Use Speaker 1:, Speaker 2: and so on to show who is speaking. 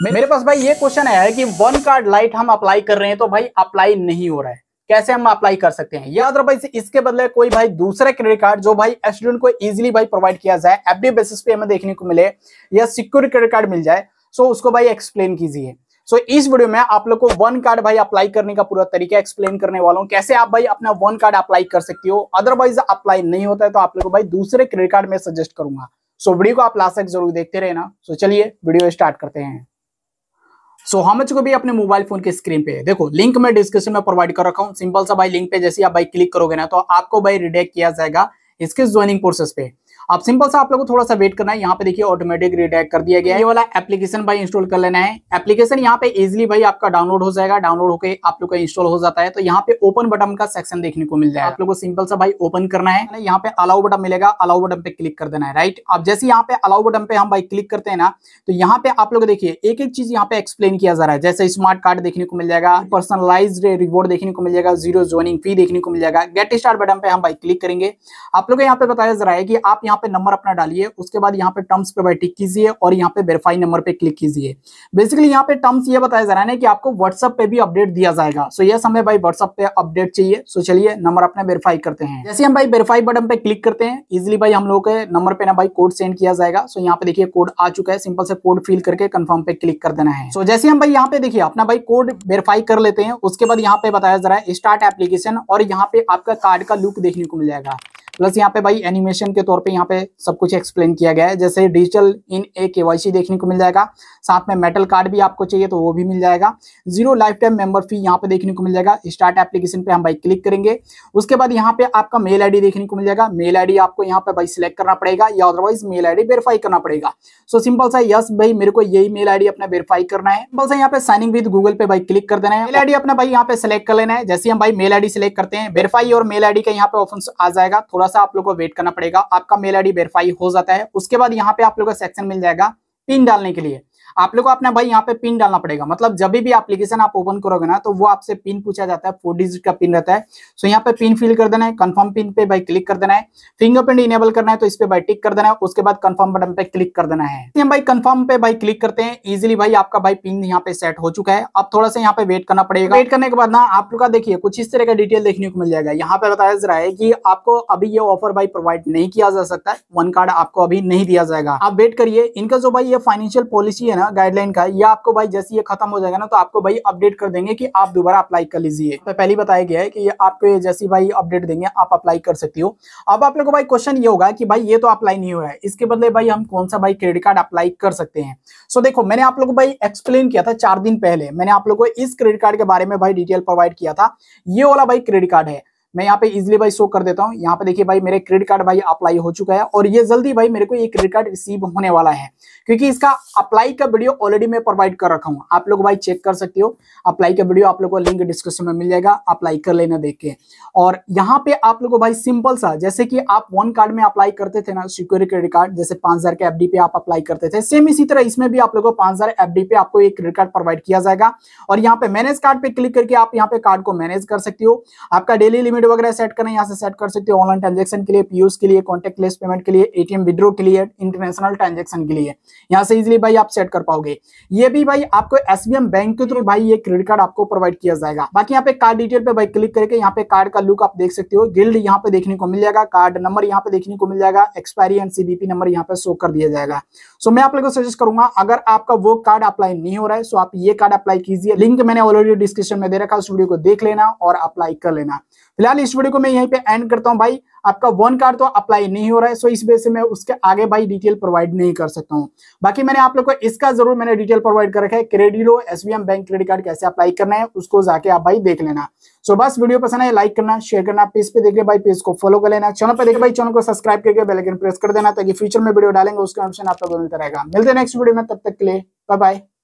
Speaker 1: मेरे पास भाई ये क्वेश्चन आया है कि वन कार्ड लाइट हम अप्लाई कर रहे हैं तो भाई अप्लाई नहीं हो रहा है, कैसे हम अप्लाई कर सकते हैं, या अदरवाइज इसके बदले कोई भाई दूसरा क्रेडिट कार्ड जो भाई स्टूडेंट को इजीली भाई प्रोवाइड किया जाए, एफडी बेसिस पे हमें देखने को मिले या सिक्योर क्रेडिट कार्ड मिल जाए, सो उसको भाई एक्सप्लेन कीजिए। सो इस वीडियो में आप लोग को वन कार्ड भाई अप्लाई करने का पूरा तरीका एक्सप्लेन करने वाला हूं, कैसे आप भाई अपना वन कार्ड अप्लाई कर सकते हो। अदरवाइज अप्लाई नहीं होता है तो आप लोग को भाई दूसरे क्रेडिट कार्ड में सजेस्ट करूंगा। सो वीडियो को आप लास्ट तक जरूर देखते रहना। सो चलिए वीडियो स्टार्ट करते हैं। हम चुके भी अपने मोबाइल फोन के स्क्रीन पे देखो, लिंक मैं डिस्क्रिप्शन में प्रोवाइड कर रखा हूँ। सिंपल सा भाई लिंक पे जैसे आप भाई क्लिक करोगे ना तो आपको भाई रिडायरेक्ट किया जाएगा इसके ज्वाइनिंग प्रोसेस पे। अब सिंपल सा आप लोगों को थोड़ा सा वेट करना है। यहाँ पे देखिए ऑटोमेटिक रिडायरेक्ट कर दिया गया है। ये वाला एप्लीकेशन भाई इंस्टॉल कर लेना है। एप्लीकेशन यहाँ पे इजीली भाई आपका डाउनलोड हो जाएगा, डाउनलोड होकर आप लोग का इंस्टॉल हो जाता है। तो यहाँ पे ओपन बटन का सेक्शन देखने को मिल जाएगा, आप लोग को सिंपल सा भाई ओपन करना है। यहाँ पे अलाउ बटन मिलेगा, अलाउ बटन पे क्लिक कर देना है। राइट, अब जैसे यहाँ पे अलाउ बटन पे हम भाई क्लिक करते हैं ना तो यहाँ पे आप लोग देखिए एक एक चीज यहाँ पे एक्सप्लेन किया जा रहा है। जैसे स्मार्ट कार्ड देखने को मिल जाएगा, पर्सनलाइज्ड रिवॉर्ड देखने को मिल जाएगा, जीरो ज्वाइनिंग फी देखने को मिल जाएगा। गेट स्टार्ट बटन पे हम भाई क्लिक करेंगे। आप लोग को यहाँ पे बताया जा रहा है कि आप यहाँ पे नंबर अपना डालिए, उसके बाद यहाँ पे टर्म्स पे भाई टिक कीजिए और यहाँ पे वेरीफाई नंबर पे क्लिक कीजिए। बेसिकली यहाँ पे टर्म्स ये बताया जा रहा है कि आपको व्हाट्सएप पे भी अपडेट दिया जाएगा। सो यस, हमें भाई व्हाट्सएप पे अपडेट चाहिए। सो चलिए नंबर अपने वेरीफाई करते हैं। जैसे हम भाई वेरीफाई बटन पे क्लिक करते हैं इजिली भाई हम लोग के नंबर पे ना भाई कोड सेंड किया जाएगा। सो यहाँ पे देखिए कोड आ चुका है, सिंपल से कोड फिल करके कंफर्म पे क्लिक कर देना है। सो जैसे हम भाई यहाँ पे देखिए अपना भाई कोड वेरीफाई कर लेते हैं, उसके बाद यहाँ पे बताया जा रहा है स्टार्ट एप्लीकेशन और यहाँ पे आपका कार्ड का लुक देखने को मिल जाएगा। प्लस यहाँ पे भाई एनिमेशन के तौर पे यहाँ पे सब कुछ एक्सप्लेन किया गया है। जैसे डिजिटल इन ए केवाईसी देखने को मिल जाएगा, साथ में मेटल कार्ड भी आपको चाहिए तो वो भी मिल जाएगा। Zero life time member fee यहाँ पे देखने को मिल जाएगा। स्टार्ट एप्लीकेशन पे हम भाई क्लिक करेंगे, उसके बाद यहाँ पे आपका मेल आईडी देखने को मिल जाएगा। मेल आईडी आपको यहाँ पे भाई सिलेक्ट करना पड़ेगा या अदरवाइज मेल आईडी वेरीफाई करना पड़ेगा। सो सिंपल सा यस भाई मेरे को यही मेल आईडी अपना वेरीफाई करना है। सिंपल सा यहाँ पे साइनिंग विद गूगल पे भाई क्लिक कर देना है। मेल आईडी अपना भाई यहाँ पे सिलेक्ट कर लेना है। जैसे हम भाई मेल आईडी सिलेक्ट करते हैं, वेरीफाई और मेल आईडी का यहाँ पे ऑप्शन आ जाएगा। थोड़ा सा आप लोग को वेट करना पड़ेगा। आपका मेल आईडी वेरीफाई हो जाता है, उसके बाद यहाँ पे आप लोगों का सेक्शन मिल जाएगा पिन डालने के लिए। आप लोग को अपना भाई यहाँ पे पिन डालना पड़ेगा, मतलब जब भी एप्लीकेशन आप ओपन करोगे ना तो वो आपसे पिन पूछा जाता है, 4 डिजिट का पिन रहता है। सो यहाँ पे पिन फिल कर देना है, कंफर्म पिन पे भाई क्लिक कर देना है। फिंगरप्रिंट इनेबल करना है तो इस पे भाई टिक कर देना है, उसके बाद कंफर्म बटन पे क्लिक कर देना है। हम भाई कंफर्म पे भाई क्लिक करते हैं, इजीली भाई आपका भाई पिन यहाँ पे सेट हो चुका है। अब थोड़ा सा यहाँ पे वेट करना पड़ेगा। वेट करने के बाद ना आप लोग का देखिए कुछ इस तरह का डिटेल देखने को मिल जाएगा। यहाँ पे बताया जा रहा है कि आपको अभी ये ऑफर भाई प्रोवाइड नहीं किया जा सकता है, वन कार्ड आपको अभी नहीं दिया जाएगा, आप वेट करिए। इनका जो भाई ये फाइनेंशियल पॉलिसी है ना, गाइडलाइन का, ये आपको भाई जैसे ये खत्म हो जाएगा ना तो आपको भाई अपडेट कर देंगे कि आप दोबारा अप्लाई कर लीजिए। तो पहले बताया गया है कि ये आपको जैसी भाई अपडेट देंगे आप अप्लाई कर सकती हो। अब आप लोगों को भाई क्वेश्चन ये होगा कि भाई ये तो अप्लाई नहीं हुआ है, इसके बदले भाई हम कौन सा भाई क्रेडिट कार्ड अप्लाई कर सकते हैं। सो देखो मैंने आप लोगों को भाई एक्सप्लेन किया था 4 दिन पहले, मैंने आप लोगों को इस क्रेडिट कार्ड के बारे में भाई डिटेल प्रोवाइड किया था। ये वाला भाई क्रेडिट कार्ड है, मैं यहाँ पे इजीली भाई शो कर देता हूँ। यहाँ पे देखिए भाई मेरे क्रेडिट कार्ड भाई अप्लाई हो चुका है और ये जल्दी भाई मेरे को ये क्रेडिट कार्ड रिसीव होने वाला है, क्योंकि इसका अप्लाई का वीडियो ऑलरेडी मैं प्रोवाइड कर रखा हूँ। आप लोग भाई चेक कर सकते हो, अप्लाई का वीडियो आप लोग को लिंक डिस्क्रिप्शन में मिल जाएगा, अप्लाई कर लेना देख के। और यहाँ पे आप लोग को भाई सिंपल सा, जैसे कि आप वन कार्ड में अप्लाई करते थे ना सिक्योर क्रेडिट कार्ड, जैसे 5000 के एफडी पे आप अप्लाई करते थे, सेम इसी तरह इसमें भी आप लोग को 5000 एफडी पे आपको एक क्रेडिट कार्ड प्रोवाइड किया जाएगा। और यहाँ पे मैनेज कार्ड पे क्लिक करके आप यहाँ पे कार्ड को मैनेज कर सकते हो। आपका डेली लिमिट वगैरह सेट करना यहाँ से सेट कर सकते हो, ऑनलाइन ट्रांजैक्शन के लिए, पीयूष के लिए, कॉन्टैक्टलेस पेमेंट के लिए, एटीएम विड्रॉ के लिए, इंटरनेशनल ट्रांजैक्शन के लिए, यहाँ से इजीली भाई आप सेट कर पाओगे। ये भी भाई आपको एसबीएम बैंक के थ्रू भाई ये क्रेडिट कार्ड आपको प्रोवाइड किया जाएगा। बाकी यहाँ पे कार्ड डिटेल पे भाई क्लिक करके यहाँ पे कार्ड का लुक आप देख सकते हो। गिल्ड यहाँ पे देखने को मिल जाएगा, कार्ड नंबर यहाँ पे देखने को मिल जाएगा, एक्सपायरी एंड सीबीपी नंबर यहाँ पे शो कर दिया जाएगा। सो मैं आप लोगों को सजेस्ट करूंगा अगर आपका वो कार्ड अप्लाई नहीं हो रहा है सो आप ये कार्ड अप्लाई कीजिए। लिंक मैंने ऑलरेडी डिस्क्रिप्शन में दे रखा है, उस वीडियो को देख लेना और अप्लाई कर लेना। फिलहाल इस वीडियो को मैं यहीं पे एंड करता हूं। भाई आपका वन कार्ड तो अप्लाई नहीं हो रहा है, सो इस वजह से मैं उसके आगे भाई डिटेल प्रोवाइड नहीं कर सकता हूं। बाकी मैंने आप लोग को इसका जरूर मैंने डिटेल प्रोवाइड कर रखा है, क्रेडिलो एसबीएम बैंक क्रेडिट कार्ड कैसे अप्लाई करना है उसको जाके आप भाई देख लेना। सो बस वीडियो पसंद है लाइक करना, शेयर करना, पेज पे देख ले भाई पेज को फॉलो कर लेना, चैनल पे देखे भाई चैनल को सब्सक्राइब करके बेल आइकन प्रेस कर देना ताकि फ्यूचर में वीडियो डालेंगे उसका ऑप्शन आप लोगों को मिलता रहेगा। मिलते हैं नेक्स्ट वीडियो में, तब तक के लिए बाय बाय।